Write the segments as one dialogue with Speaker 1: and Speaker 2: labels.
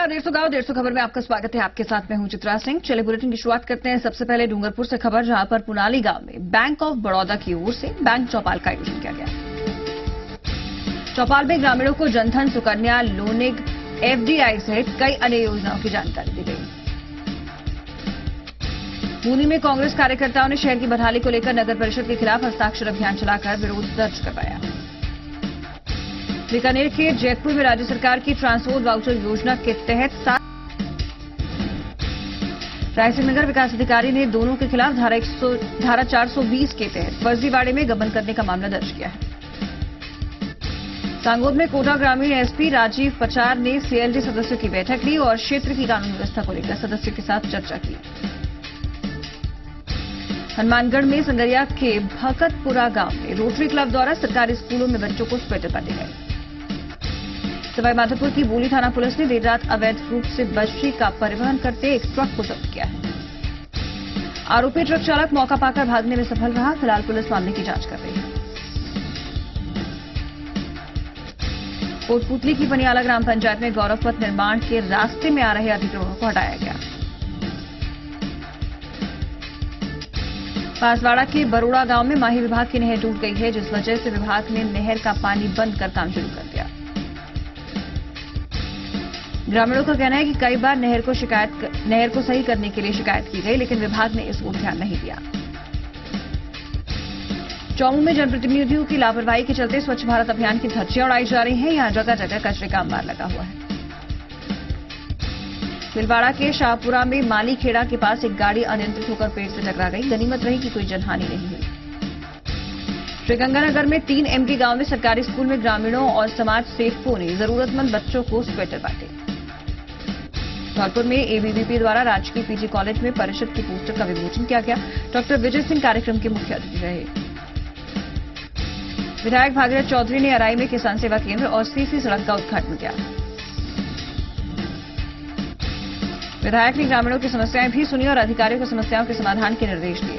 Speaker 1: नमस्कार, 150 गांव 150 खबर में आपका स्वागत है। आपके साथ मैं हूं चित्रा सिंह। चलिए बुलेटिन की शुरुआत करते हैं। सबसे पहले डूंगरपुर से खबर, जहां पर पुनाली गांव में बैंक ऑफ बड़ौदा की ओर से बैंक चौपाल का आयोजन किया गया। चौपाल में ग्रामीणों को जनधन, सुकन्या, लोनिग, एफडीआई सहित कई अन्य योजनाओं की जानकारी दी गई। बूंदी में कांग्रेस कार्यकर्ताओं ने शहर की बदहाली को लेकर नगर परिषद के खिलाफ हस्ताक्षर अभियान चलाकर विरोध दर्ज करवाया। बीकानेर के जैतपुर में राज्य सरकार की ट्रांसपोर्ट वाउचर योजना के तहत रायसिंह नगर विकास अधिकारी ने दोनों के खिलाफ धारा 420 के तहत फर्जीवाड़े में गबन करने का मामला दर्ज किया है। सांगोद में कोटा ग्रामीण एसपी राजीव पचार ने सीएलडी सदस्यों की बैठक ली और क्षेत्र की कानून व्यवस्था को लेकर सदस्यों के साथ चर्चा की। हनुमानगढ़ में संगरिया के भगतपुरा गांव में रोटरी क्लब द्वारा सरकारी स्कूलों में बच्चों को स्वेटर बांटे गए। सवाईमाधोपुर की बोली थाना पुलिस ने देर रात अवैध रूप से बजरी का परिवहन करते एक ट्रक को जब्त किया है। आरोपी ट्रक चालक मौका पाकर भागने में सफल रहा। फिलहाल पुलिस मामले की जांच कर रही है। कोटपुतली की पनियाला ग्राम पंचायत में गौरव पथ निर्माण के रास्ते में आ रहे अधिग्रहणों को हटाया गया। बांसवाड़ा के बरोड़ा गांव में माही विभाग की नहर टूट गई है, जिस वजह से विभाग ने नहर का पानी बंद कर काम शुरू कर दिया। ग्रामीणों का कहना है कि कई बार नहर को सही करने के लिए शिकायत की गई, लेकिन विभाग ने इस ओर ध्यान नहीं दिया। चौमू में जनप्रतिनिधियों की लापरवाही के चलते स्वच्छ भारत अभियान की धज्जियां उड़ाई जा रही हैं। यहां जगह जगह कचरे का अंबार लगा हुआ है। भीलवाड़ा के शाहपुरा में माली खेड़ा के पास एक गाड़ी अनियंत्रित होकर पेड़ से टकरा गई। गनीमत रही कि कोई जनहानि नहीं हुई। श्रीगंगानगर में 3 एमपी गांव में सरकारी स्कूल में ग्रामीणों और समाज सेवकों ने जरूरतमंद बच्चों को स्वेटर बांटे। धौलपुर में एबीवीपी द्वारा राजकीय पीजी कॉलेज में परिषद की पोस्टर का विमोचन किया गया। डॉक्टर विजय सिंह कार्यक्रम के मुख्य अतिथि रहे। विधायक भागीरथ चौधरी ने अराई में किसान सेवा केंद्र और सीसी सड़क का उद्घाटन किया। विधायक ने ग्रामीणों की समस्याएं भी सुनी और अधिकारियों को समस्याओं के समाधान के निर्देश दिए।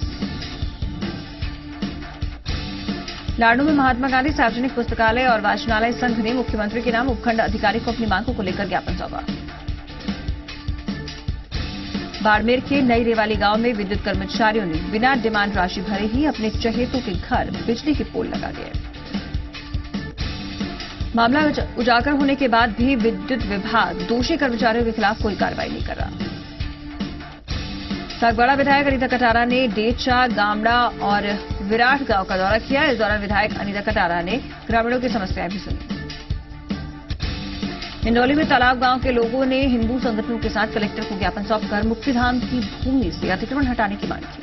Speaker 1: लाडनू में महात्मा गांधी सार्वजनिक पुस्तकालय और वाचनालय संघ ने मुख्यमंत्री के नाम उपखंड अधिकारी को अपनी मांगों को लेकर ज्ञापन सौंपा। बाड़मेर के नई रेवाली गांव में विद्युत कर्मचारियों ने बिना डिमांड राशि भरे ही अपने चहेतों के घर बिजली के पोल लगा दिए। मामला उजागर होने के बाद भी विद्युत विभाग दोषी कर्मचारियों के खिलाफ कोई कार्रवाई नहीं कर रहा। सागवाड़ा विधायक अनीता कटारा ने डेचा, गामड़ा और विराट गांव का दौरा किया। इस दौरान विधायक अनीता कटारा ने ग्रामीणों की समस्याएं भी सुनी। हिंडौली में तालाब गांव के लोगों ने हिंदू संगठनों के साथ कलेक्टर को ज्ञापन सौंपकर मुक्तिधाम की भूमि से अतिक्रमण हटाने की मांग की।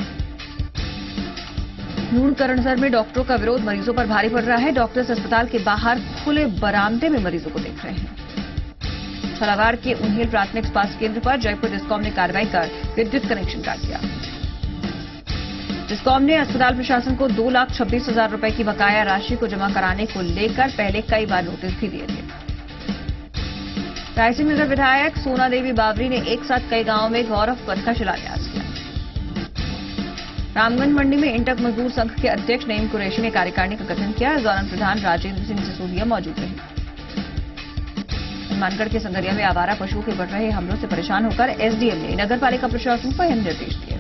Speaker 1: नूरकरणसर में डॉक्टरों का विरोध, मरीजों पर भारी पड़ रहा है। डॉक्टर्स अस्पताल के बाहर खुले बरामदे में मरीजों को देख रहे हैं। छलावाड़ के उन्हेल प्राथमिक स्वास्थ्य केंद्र पर जयपुर डिस्कॉम ने कार्रवाई कर विद्युत कनेक्शन काट दिया। डिस्कॉम ने अस्पताल प्रशासन को 2,26,000 रुपए की बकाया राशि को जमा कराने को लेकर पहले कई बार नोटिस भी दिए थे। रायसिंह नगर विधायक सोना देवी बावरी ने एक साथ कई गांवों में गौरव पथ का शिलान्यास किया। रामगंज मंडी में इंटक मजदूर संघ के अध्यक्ष नईम कुरैशी ने कार्यकारिणी का गठन किया। इस दौरान प्रधान राजेंद्र सिंह सिसोदिया मौजूद रहे। हनुमानगढ़ के संगरिया में आवारा पशुओं के बढ़ रहे हमलों से परेशान होकर एसडीएम ने नगर पालिका प्रशासन को अहम निर्देश दिए।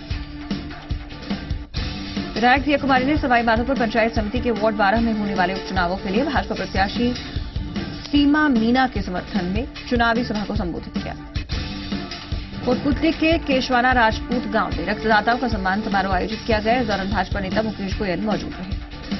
Speaker 1: विधायक दिया कुमारी ने सवाईमाधोपुर पंचायत समिति के वार्ड 12 में होने वाले उपचुनावों के लिए भाजपा प्रत्याशी सीमा मीना के समर्थन में चुनावी सभा को संबोधित किया। कोटपुतली के केशवाना राजपूत गांव में रक्तदाताओं का सम्मान समारोह आयोजित किया गया। इस दौरान भाजपा नेता मुकेश गोयल मौजूद रहे।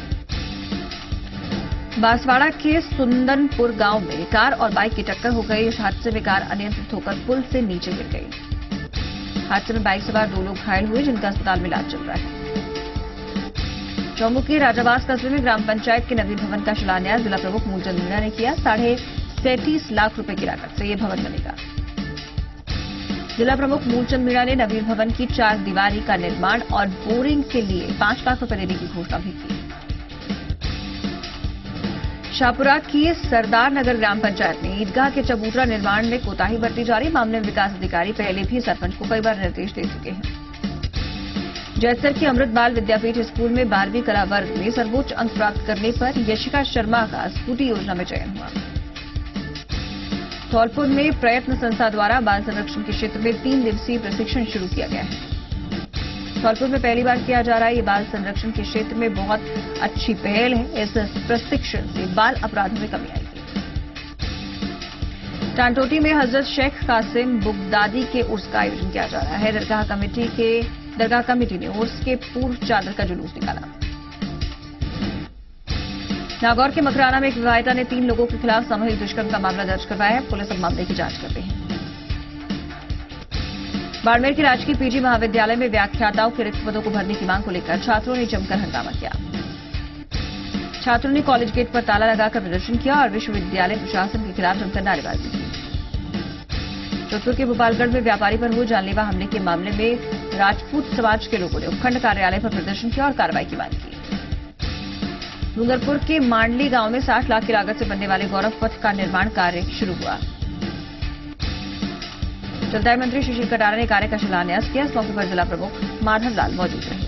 Speaker 1: बांसवाड़ा के सुंदनपुर गांव में कार और बाइक की टक्कर हो गई। इस हादसे में कार अनियंत्रित होकर पुल से नीचे गिर गई। हादसे में बाइक सवार 2 लोग घायल हुए, जिनका अस्पताल में इलाज चल रहा है। चौमू के राजावास कस्बे में ग्राम पंचायत के नवीन भवन का शिलान्यास जिला प्रमुख मूलचंद मीणा ने किया। 37.5 लाख रुपए की लागत से यह भवन बनेगा। जिला प्रमुख मूलचंद मीणा ने नवीन भवन की 4 दीवारी का निर्माण और बोरिंग के लिए 5 लाख रुपए देने की घोषणा भी की। शाहपुरा की सरदार नगर ग्राम पंचायत में ईदगाह के चबूतरा निर्माण में कोताही बरती जा रही। मामले में विकास अधिकारी पहले भी सरपंच को कई बार निर्देश दे चुके हैं। जैतसर के अमृत बाल विद्यापीठ स्कूल में 12वीं कला वर्ग में सर्वोच्च अंक प्राप्त करने पर यशिका शर्मा का स्कूटी योजना में चयन हुआ। धौलपुर में प्रयत्न संस्था द्वारा बाल संरक्षण के क्षेत्र में 3 दिवसीय प्रशिक्षण शुरू किया गया है। धौलपुर में पहली बार किया जा रहा है ये बाल संरक्षण के क्षेत्र में बहुत अच्छी पहल है। इस प्रशिक्षण से बाल अपराधों में कमी आएगी। टांटोटी में हजरत शेख कासिम बुगदादी के उर्स का आयोजन किया जा रहा है। दरगाह कमेटी ने उर्स के पूर्व चादर का जुलूस निकाला। नागौर के मकराना में एक विवाहिता ने 3 लोगों के खिलाफ सामूहिक दुष्कर्म का मामला दर्ज करवाया है। पुलिस अब मामले की जांच कर रही है। बाड़मेर के राजकीय पीजी महाविद्यालय में व्याख्याताओं के रिक्त पदों को भरने की मांग को लेकर छात्रों ने जमकर हंगामा किया। छात्रों ने कॉलेज गेट पर ताला लगाकर प्रदर्शन किया और विश्वविद्यालय प्रशासन के खिलाफ जमकर नारेबाजी की। जोधपुर के भोपालगढ़ में व्यापारी पर हुए जानलेवा हमले के मामले में राजपूत समाज के लोगों ने उपखंड कार्यालय पर प्रदर्शन किया और कार्रवाई की मांग की। डूंगरपुर के मांडली गांव में 60 लाख की लागत से बनने वाले गौरव पथ का निर्माण कार्य शुरू हुआ। जलदाय मंत्री सुशील कटारा ने कार्य का शिलान्यास किया। इस मौके पर जिला प्रमुख माधवलाल मौजूद रहे।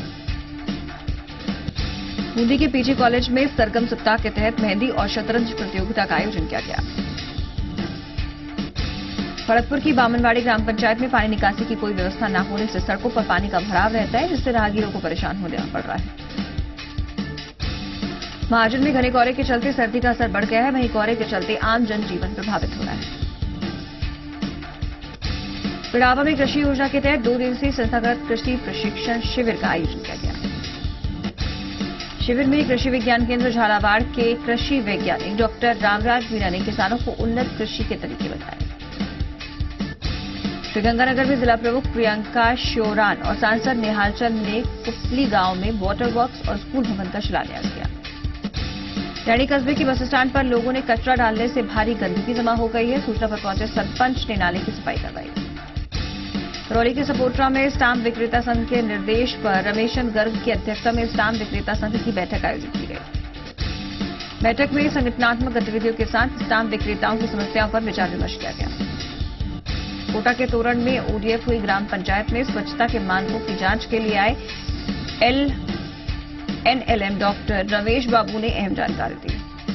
Speaker 1: बूंदी के पीजी कॉलेज में सरगम सप्ताह के तहत मेहंदी और शतरंज प्रतियोगिता का आयोजन किया गया। भरतपुर की बामनवाड़ी ग्राम पंचायत में पानी निकासी की कोई व्यवस्था न होने से सड़कों पर पानी का भराव रहता है, जिससे राहगीरों को परेशान होना पड़ रहा है। महाजन में घने कोहरे के चलते सर्दी का असर बढ़ गया है। वहीं कोहरे के चलते आम जनजीवन प्रभावित हो रहा है। पिड़ावा में कृषि योजना के तहत 2 दिवसीय संस्थागत कृषि प्रशिक्षण शिविर का आयोजन किया गया। शिविर में कृषि विज्ञान केंद्र झालावाड़ के कृषि वैज्ञानिक डॉक्टर रामराज मीणा ने किसानों को उन्नत कृषि के तरीके बताए। श्रीगंगानगर में जिला प्रमुख प्रियंका श्योरान और सांसद निहाल चंद ने कुपली गांव में वाटर वर्क्स और स्कूल भवन का शिलान्यास किया। रैणी कस्बे के बस स्टैंड पर लोगों ने कचरा डालने से भारी गंदगी जमा हो गई है। सूचना पर पहुंचे सरपंच ने नाले की सफाई करवाई। करौली के सपोटरा में स्टाम्प विक्रेता संघ के निर्देश पर रमेशन गर्ग की अध्यक्षता में स्टाम्प विक्रेता संघ की बैठक आयोजित की गई। बैठक में संगठनात्मक गतिविधियों के साथ स्टाम्प विक्रेताओं की समस्याओं पर विचार विमर्श किया गया। कोटा के तोरण में ओडीएफ हुई ग्राम पंचायत में स्वच्छता के मानकों की जांच के लिए आए एनएलएम डॉक्टर रमेश बाबू ने अहम जानकारी दी।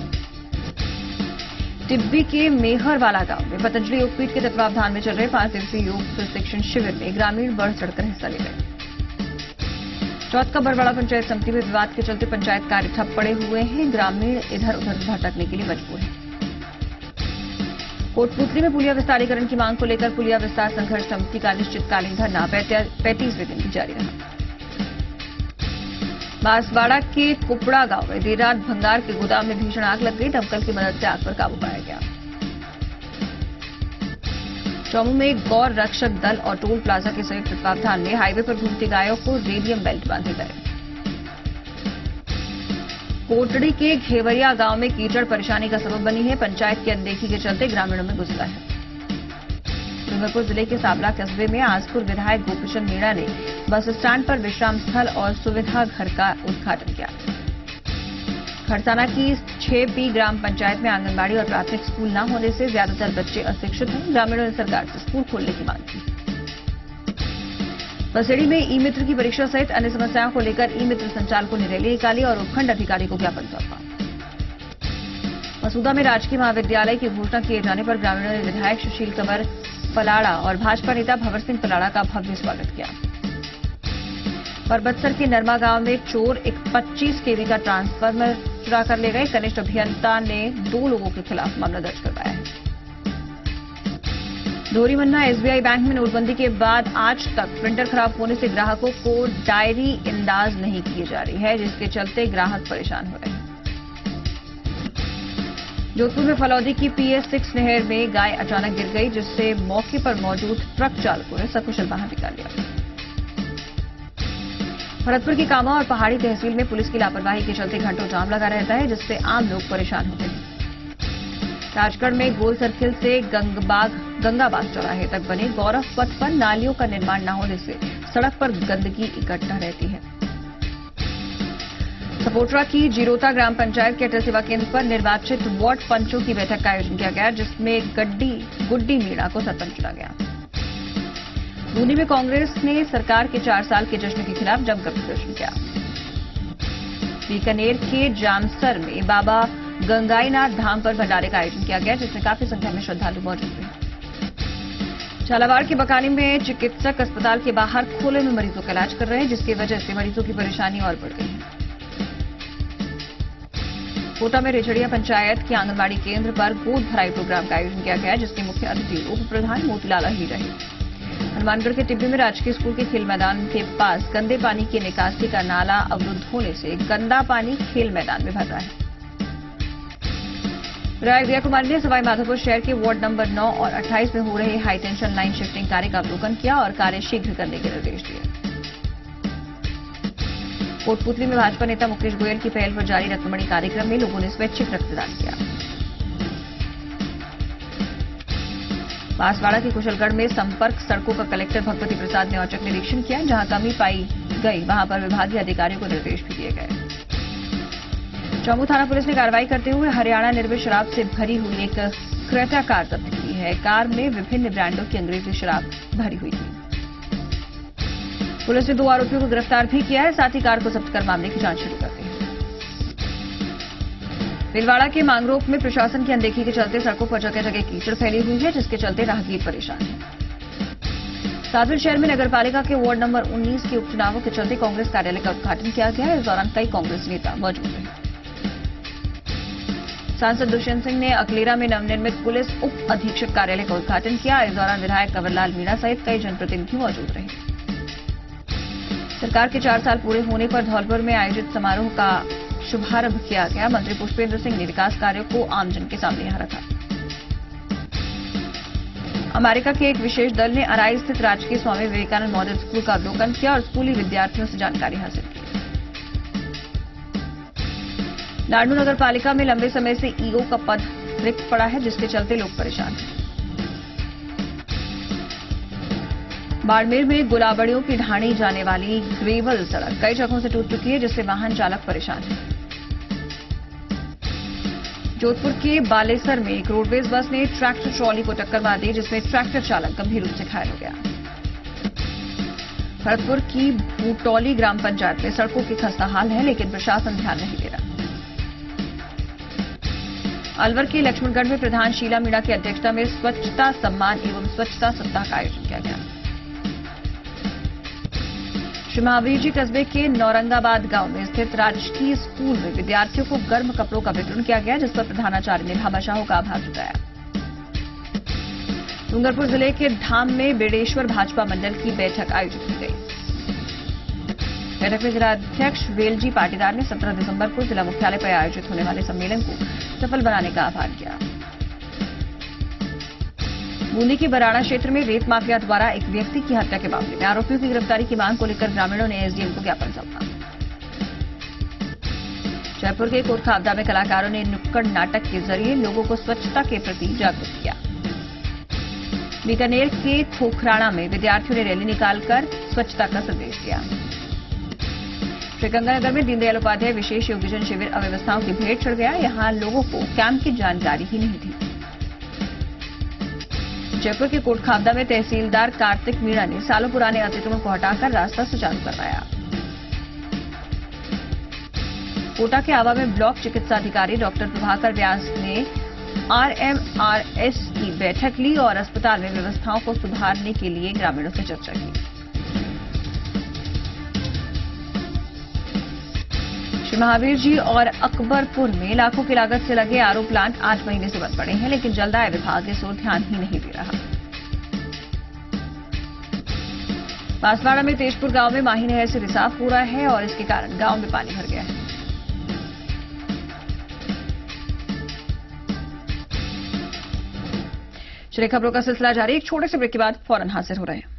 Speaker 1: टिब्बी के मेहरवाला गांव में पतंजलि योगपीठ के तत्वावधान में चल रहे 5 दिवसीय योग प्रशिक्षण शिविर में ग्रामीण बढ़ चढ़कर हिस्सा ले गए। चौथ का बरवाड़ा पंचायत समिति में विवाद के चलते पंचायत कार्य ठप पड़े हुए हैं। ग्रामीण इधर उधर भटकने के लिए मजबूर हैं। कोटपुतली में पुलिया विस्तारीकरण की मांग को लेकर पुलिया विस्तार संघर्ष समिति का अनिश्चितकालीन धरना 35वें दिन भी जारी रहा। बांसवाड़ा के कुपड़ा गांव में देर रात भंगार के गोदाम में भीषण आग लग गई। दमकल की मदद से आग पर काबू पाया गया। चौमू में गौ रक्षक दल और टोल प्लाजा के संयुक्त तत्वावधान में हाईवे पर घूमती गायों को रेडियम बेल्ट बांधे गए। कोटड़ी के घेवरिया गांव में कीचड़ परेशानी का सबब बनी है। पंचायत की अनदेखी के चलते ग्रामीणों में गुस्सा है। डूंगरपुर जिले के साबला कस्बे में आजपुर विधायक गोपीचंद मीणा ने बस स्टैंड पर विश्राम स्थल और सुविधा घर का उद्घाटन किया। खरसाना की 6P ग्राम पंचायत में आंगनबाड़ी और प्राथमिक स्कूल न होने से ज्यादातर बच्चे अशिक्षित हैं। ग्रामीणों ने सरकार से स्कूल खोलने की मांग की। बसेड़ी में ई मित्र की परीक्षा सहित अन्य समस्याओं को लेकर ई मित्र संचालकों ने रैली निकाली और उपखंड अधिकारी को ज्ञापन सौंपा। मसूदा में राजकीय महाविद्यालय की घोषणा किए जाने पर ग्रामीणों ने विधायक सुशील कंवर पलाड़ा और भाजपा नेता भंवर सिंह पलाड़ा का भव्य स्वागत किया। परबतसर के नरमा गांव में चोर एक 25 kV का ट्रांसफार्मर चुरा कर ले गए। कनिष्ठ अभियंता ने 2 लोगों के खिलाफ मामला दर्ज करवाया है। धोरीमन्ना एसबीआई बैंक में नोटबंदी के बाद आज तक प्रिंटर खराब होने से ग्राहकों को डायरी इंदाज नहीं की जा रही है, जिसके चलते ग्राहक परेशान हो रहे हैं। जोधपुर में फलौदी की PS6 नहर में गाय अचानक गिर गई, जिससे मौके पर मौजूद ट्रक चालकों ने सकुशल बाहर निकाल लिया। भरतपुर की कामा और पहाड़ी तहसील में पुलिस की लापरवाही के चलते घंटों जाम लगा रहता है, जिससे आम लोग परेशान होते हैं। राजगढ़ में गोल सर्किल से गंगाबाग चौराहे तक बने गौरव पथ पर नालियों का निर्माण न होने से सड़क पर गंदगी इकट्ठा रहती है। सपोटरा की जीरोता ग्राम पंचायत के अटल सेवा केंद्र पर निर्वाचित वार्ड पंचों की बैठक का आयोजन किया गया, जिसमें गुड्डी मीणा को सरपंच चुना गया। बूंदी में कांग्रेस ने सरकार के 4 साल के जश्न के खिलाफ जमकर प्रदर्शन किया। बीकानेर के जामसर में बाबा गंगाईनाथ धाम पर भंडारे का आयोजन किया गया, जिसमें काफी संख्या में श्रद्धालु मौजूद रहे। झालावाड़ के बकानी में चिकित्सक अस्पताल के बाहर खुले में मरीजों का इलाज कर रहे हैं, जिसकी वजह से मरीजों की परेशानी और बढ़ गई है। कोटा में रिझड़िया पंचायत के आंगनबाड़ी केंद्र पर गोद भराई प्रोग्राम का आयोजन किया गया, जिसके मुख्य अतिथि उप प्रधान मोतीलाल अहीर रहे। हनुमानगढ़ के टिब्बी में राजकीय स्कूल के खेल मैदान के पास गंदे पानी की निकासी का नाला अवरुद्ध होने से गंदा पानी खेल मैदान में भर रहा है। विधायक दिया कुमारी ने सवाई माधोपुर शहर के वार्ड नंबर 9 और 28 में हो रहे हाई टेंशन लाइन शिफ्टिंग कार्य का अवलोकन किया और कार्य शीघ्र करने के निर्देश दिए। कोटपुतली में भाजपा नेता मुकेश गोयल की पहल पर जारी रक्तमणि कार्यक्रम में लोगों ने स्वैच्छिक रक्तदान किया। बांसवाड़ा के कुशलगढ़ में संपर्क सड़कों का कलेक्टर भगवती प्रसाद ने औचक निरीक्षण किया। जहां कमी पाई गई वहां पर विभागीय अधिकारियों को निर्देश भी दिए गए। चौमू थाना पुलिस ने कार्रवाई करते हुए हरियाणा निर्मित शराब से भरी हुई एक क्रेटा कार जब्त की है। कार में विभिन्न ब्रांडों की अंग्रेजी शराब भरी हुई थी। पुलिस ने 2 आरोपियों को गिरफ्तार भी किया है, साथ ही कार को जब्त कर मामले की जांच शुरू कर दी है। भीलवाड़ा के मांगरोप में प्रशासन की अनदेखी के चलते सड़कों पर जगह जगह कीचड़ फैली हुई है, जिसके चलते राहगीर परेशान है। सागर शहर में नगरपालिका के वार्ड नंबर 19 के उपचुनावों के चलते कांग्रेस कार्यालय का उद्घाटन किया गया है। इस दौरान कई कांग्रेस नेता मौजूद रहे। सांसद दुष्यंत सिंह ने अकलेरा में नवनिर्मित पुलिस उप अधीक्षक कार्यालय का उद्घाटन किया। इस दौरान विधायक कंवरलाल मीणा सहित कई जनप्रतिनिधि मौजूद रहे। सरकार के 4 साल पूरे होने पर धौलपुर में आयोजित समारोह का शुभारंभ किया गया। मंत्री पुष्पेंद्र सिंह ने विकास कार्यों को आमजन के सामने यहां रखा। अमेरिका के एक विशेष दल ने अराई स्थित राजकीय स्वामी विवेकानंद मॉडल स्कूल का अवलोकन किया और स्कूली विद्यार्थियों से जानकारी हासिल की। नारनू नगर पालिका में लंबे समय से ईओ का पद रिक्त पड़ा है, जिसके चलते लोग परेशान हैं। बाड़मेर में गुलाबड़ियों की ढाणी जाने वाली ग्रेवल सड़क कई जगहों से टूट चुकी है, जिससे वाहन चालक परेशान है। जोधपुर के बालेसर में एक रोडवेज बस ने ट्रैक्टर ट्रॉली को टक्कर मार दी, जिसमें ट्रैक्टर चालक गंभीर रूप से घायल हो गया। भरतपुर की भूटौली ग्राम पंचायत में सड़कों की खस्ता हाल है, लेकिन प्रशासन ध्यान नहीं दे रहा। अलवर के लक्ष्मणगढ़ में प्रधान शीला मीणा की अध्यक्षता में स्वच्छता सम्मान एवं स्वच्छता सप्ताह का आयोजन किया गया। श्री महावीर जी कस्बे के नौरंगाबाद गांव में स्थित राजकीय स्कूल में विद्यार्थियों को गर्म कपड़ों का वितरण किया गया, जिस पर प्रधानाचार्य ने भामाशाहों का आभार जताया। डूंगरपुर जिले के धाम में बेड़ेश्वर भाजपा मंडल की बैठक आयोजित की गई। बैठक में जिलाध्यक्ष वेलजी पाटीदार ने 17 दिसंबर को जिला मुख्यालय पर आयोजित होने वाले सम्मेलन को सफल बनाने का आह्वान किया। बूंदी के बराड़ा क्षेत्र में रेत माफिया द्वारा एक व्यक्ति की हत्या के मामले में आरोपियों की गिरफ्तारी की मांग को लेकर ग्रामीणों ने एसडीएम को ज्ञापन सौंपा। जयपुर के कोटखावदा में कलाकारों ने नुक्कड़ नाटक के जरिए लोगों को स्वच्छता के प्रति जागरूक किया। बीकानेर के खोखराणा में विद्यार्थियों ने रैली निकालकर स्वच्छता का संदेश दिया। श्रीगंगानगर में दीनदयाल उपाध्याय विशेष योगजन शिविर अव्यवस्थाओं की भेंट चढ़ गया। यहां लोगों को कैंप की जानकारी ही नहीं थी। जयपुर के कोटखावदा में तहसीलदार कार्तिक मीणा ने सालों पुराने अतिक्रमण को हटाकर रास्ता सुचारू करवाया। कोटा के आवा में ब्लॉक चिकित्सा अधिकारी डॉक्टर प्रभाकर व्यास ने आरएमआरएस की बैठक ली और अस्पताल में व्यवस्थाओं को सुधारने के लिए ग्रामीणों से चर्चा की। श्री महावीर जी और अकबरपुर में लाखों की लागत से लगे आरओ प्लांट 8 महीने से बंद पड़े हैं, लेकिन जलदाय विभाग इस ओर ध्यान ही नहीं दे रहा। बांसवाड़ा में तेजपुर गांव में माही नहर से रिसाव हो रहा है और इसके कारण गांव में पानी भर गया है। चलिए खबरों का सिलसिला जारी। एक छोटे से ब्रेक के बाद फौरन हाजिर हो रहे हैं।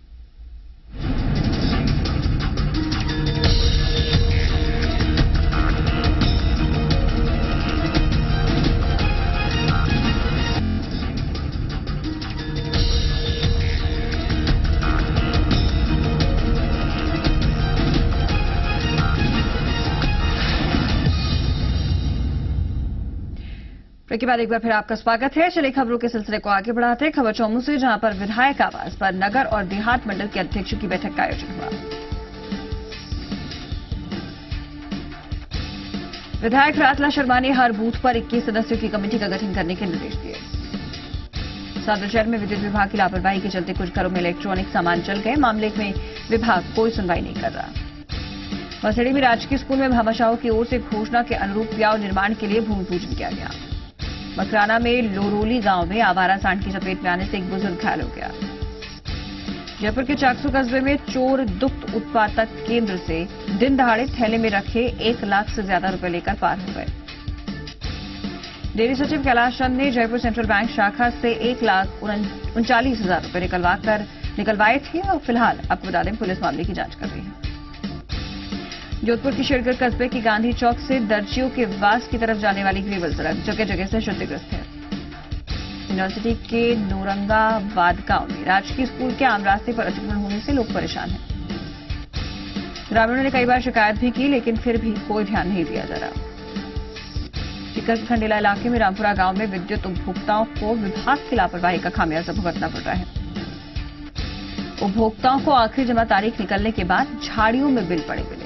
Speaker 1: के बाद एक बार फिर आपका स्वागत है। चलिए खबरों के सिलसिले को आगे बढ़ाते हैं। खबर चौमू से, जहां पर विधायक आवास पर नगर और देहात मंडल के अध्यक्षों की बैठक का आयोजन हुआ। विधायक रातला शर्मा ने हर बूथ पर 21 सदस्यों की कमेटी का गठन करने के निर्देश दिए। सदर शहर में विद्युत विभाग की लापरवाही के चलते कुछ घरों में इलेक्ट्रॉनिक सामान जल गए। मामले में विभाग कोई सुनवाई नहीं कर रहा। मसड़ी में राजकीय स्कूल में भामाशाहों की ओर से घोषणा के अनुरूप प्याऊ निर्माण के लिए भूमि पूजन किया गया। मकराना में लोरोली गांव में आवारा सांड की चपेट में आने से एक बुजुर्ग घायल हो गया। जयपुर के चाकसू कस्बे में चोर दुग्ध उत्पादक केंद्र से दिन दहाड़े थैले में रखे 1 लाख से ज्यादा रुपए लेकर फरार हो गए। डेयरी सचिव कैलाश चंद ने जयपुर सेंट्रल बैंक शाखा से 1,39,000 रुपए निकलवाए थे और फिलहाल आपको बता दें पुलिस मामले की जांच कर रही है। जोधपुर की शेरगढ़ कस्बे की गांधी चौक से दर्जियों के वास की तरफ जाने वाली ग्रेवल सड़क जगह जगह से क्षतिग्रस्त है। यूनिवर्सिटी के नौरंगाबाद गांव में राजकीय स्कूल के आम रास्ते पर अतिक्रमण होने से लोग परेशान हैं। ग्रामीणों ने कई बार शिकायत भी की, लेकिन फिर भी कोई ध्यान नहीं दिया जा रहा। टिक्कर के खंडेला इलाके में रामपुरा गांव में विद्युत उपभोक्ताओं को विभाग की लापरवाही का खामियाजा भुगतना पड़ रहा है। उपभोक्ताओं को आखिरी जमा तारीख निकलने के बाद झाड़ियों में बिल पड़े मिले।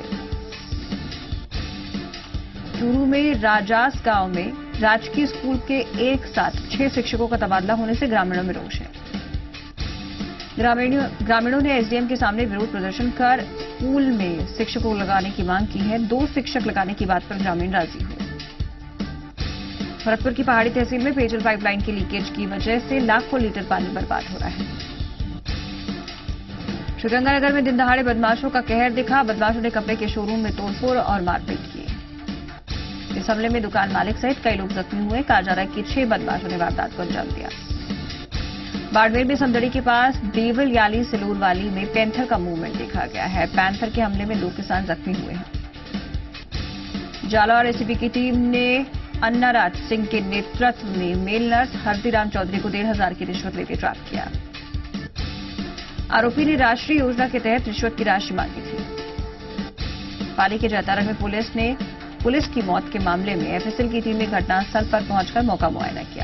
Speaker 1: चूरू में राजास गांव में राजकीय स्कूल के एक साथ 6 शिक्षकों का तबादला होने से ग्रामीणों में रोष है। ग्रामीणों ने एसडीएम के सामने विरोध प्रदर्शन कर स्कूल में शिक्षकों लगाने की मांग की है। 2 शिक्षक लगाने की बात पर ग्रामीण राजी हुए। भरतपुर की पहाड़ी तहसील में पेयजल पाइपलाइन के लीकेज की वजह से लाखों लीटर पानी बर्बाद हो रहा है। श्रीगंगानगर में दिन दहाड़े बदमाशों का कहर दिखा। बदमाशों ने कपड़े के शोरूम में तोड़फोड़ और मारपीट की। इस हमले में दुकान मालिक सहित कई लोग जख्मी हुए। कहा जा रहा है कि 6 बदमाशों ने वारदात को अंजाम दिया। बाड़मेर में समदड़ी के पास देवल याली सिलूरवाली में पैंथर का मूवमेंट देखा गया है। पैंथर के हमले में 2 किसान जख्मी हुए हैं। जालौर एसीबी की टीम ने अन्नाराज सिंह के नेतृत्व में मेल नर्स हरदीराम चौधरी को 1,500 की रिश्वत लेते ट्रैप किया। आरोपी ने राष्ट्रीय योजना के तहत रिश्वत की राशि मांगी थी। पाली के जैतारण में पुलिस की मौत के मामले में एफएसएल की टीम ने घटनास्थल पर पहुंचकर मौका मुआयना किया।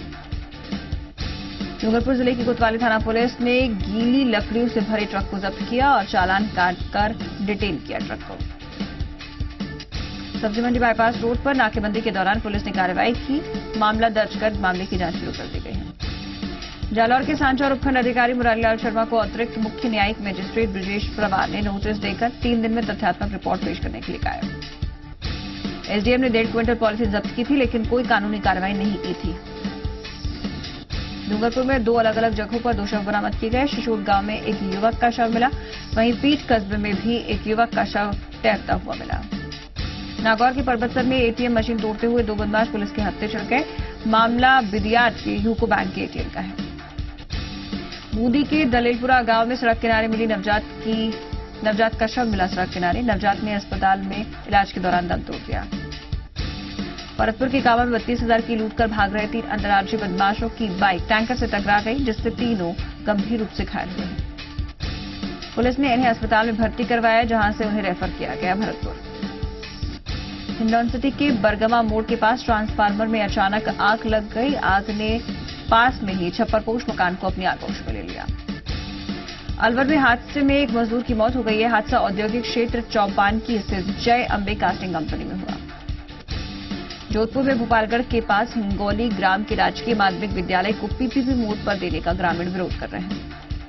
Speaker 1: डूंगरपुर जिले की कोतवाली थाना पुलिस ने गीली लकड़ियों से भरे ट्रक को जब्त किया और चालान काटकर डिटेन किया ट्रक को। सब्जी मंडी बाईपास रोड पर नाकेबंदी के दौरान पुलिस ने कार्रवाई की। मामला दर्ज कर मामले की जांच शुरू कर दी गई है। जालौर के सांचौर उपखंड अधिकारी मुरारीलाल शर्मा को अतिरिक्त मुख्य न्यायिक मजिस्ट्रेट ब्रजेश प्रवार ने नोटिस देकर 3 दिन में तथ्यात्मक रिपोर्ट पेश करने के लिए कहा है। एसडीएम ने 1.5 क्विंटल पॉलिथीन जब्त की थी, लेकिन कोई कानूनी कार्रवाई नहीं की थी। डूंगरपुर में 2 अलग अलग जगहों पर 2 शव बरामद किए गए। शिशोर गांव में एक युवक का शव मिला, वहीं पीठ कस्बे में भी एक युवक का शव तैरता हुआ मिला। नागौर के परबतसर में एटीएम मशीन तोड़ते हुए 2 बदमाश पुलिस के हत्थे चढ़ गए। मामला बिदियात के यूको बैंक के एटीएम का है। बूंदी के दलेलपुरा गांव में सड़क किनारे मिली नवजात का शव मिला। सड़क किनारे नवजात ने अस्पताल में इलाज के दौरान दम तोड़ दिया। भरतपुर के कावा में 32,000 की लूट कर भाग रहे 3 अंतर्राज्यीय बदमाशों की बाइक टैंकर से टकरा गई, जिससे तीनों गंभीर रूप से घायल हुए। पुलिस ने इन्हें अस्पताल में भर्ती करवाया, जहां से उन्हें रेफर किया गया भरतपुर। हिंडौन सिटी के बरगमा मोड़ के पास ट्रांसफार्मर में अचानक आग लग गई। आग ने पास में ही छप्परपोश मकान को अपनी आगोश में ले लिया। अलवर में हादसे में एक मजदूर की मौत हो गई है। हादसा औद्योगिक क्षेत्र चौपानकी स्थित जय अंबे कास्टिंग कंपनी में हुआ। जोधपुर में भोपालगढ़ के पास हिंगोली ग्राम के राजकीय माध्यमिक विद्यालय को पीपीपी मोड पर देने का ग्रामीण विरोध कर रहे हैं।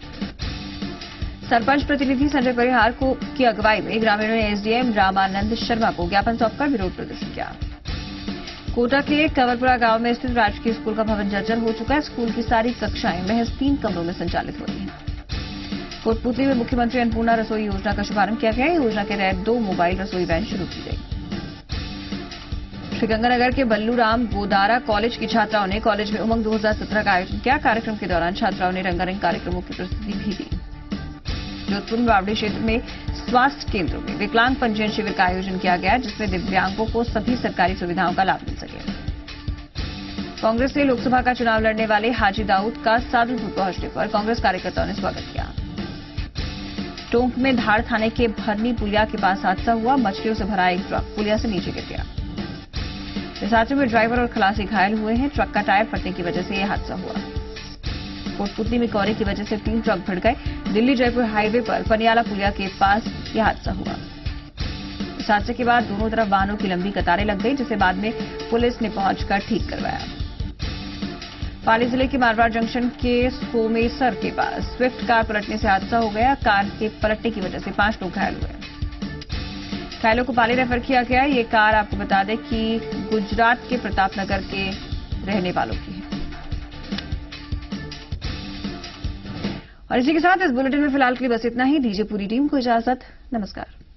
Speaker 1: सरपंच प्रतिनिधि संजय परिहार की अगुवाई में ग्रामीणों ने एसडीएम रामानंद शर्मा को ज्ञापन सौंपकर विरोध प्रदर्शन किया। कोटा के कंवरपुरा गांव में स्थित राजकीय स्कूल का भवन जर्जर हो चुका है। स्कूल की सारी कक्षाएं महज 3 कमरों में संचालित हो रही हैं। कोटपुतली में मुख्यमंत्री अन्नपूर्णा रसोई योजना का शुभारंभ किया गया। योजना के तहत 2 मोबाइल रसोई वैन शुरू की गई। श्रीगंगानगर के बल्लूराम गोदारा कॉलेज की छात्राओं ने कॉलेज में उमंग 2017 का आयोजन किया। कार्यक्रम के दौरान छात्राओं ने रंगारंग कार्यक्रमों की प्रस्तुति भी दी। जोधपुर में बावड़ी क्षेत्र में स्वास्थ्य केंद्रों में विकलांग पंजीयन शिविर का आयोजन किया गया, जिसमें दिव्यांगों को सभी सरकारी सुविधाओं का लाभ मिल सके। कांग्रेस ने लोकसभा का चुनाव लड़ने वाले हाजी दाऊद का सादुलपुर पहुंचने पर कांग्रेस कार्यकर्ताओं ने स्वागत किया। टोंक में धार थाने के भरनी पुलिया के पास हादसा हुआ। मछलियों से भरा एक ट्रक पुलिया से नीचे गिर गया। इस हादसे में ड्राइवर और खलासी घायल हुए हैं। ट्रक का टायर फटने की वजह से यह हादसा हुआ। कोटपुतली में कोहरे की वजह से 3 ट्रक भिड़ गए। दिल्ली जयपुर हाईवे पर पनियाला पुलिया के पास यह हादसा हुआ। इस हादसे के बाद दोनों तरफ वाहनों की लंबी कतारें लग गई, जिसे बाद में पुलिस ने पहुंचकर ठीक करवाया। पाली जिले के मारवाड़ जंक्शन के सोमेसर के पास स्विफ्ट कार पलटने से हादसा हो गया। कार के पलटने की वजह से 5 लोग घायल हुए। घायलों को पाली रेफर किया गया। ये कार आपको बता दें कि गुजरात के प्रतापनगर के रहने वालों की है। और इसी के साथ इस बुलेटिन में फिलहाल के लिए बस इतना ही। दीजिए पूरी टीम को इजाजत। नमस्कार।